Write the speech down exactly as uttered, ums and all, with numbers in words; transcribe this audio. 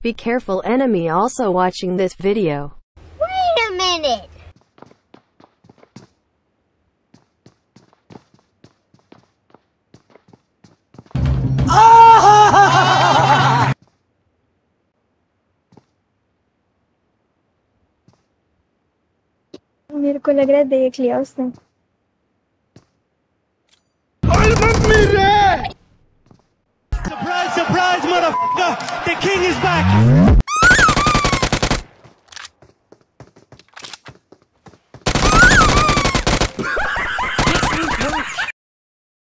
Be careful, enemy also watching this video. Wait a minute! मेरे को लग रहा है देख लिया उसने। Surprise, surprise, motherfucker! The king is back!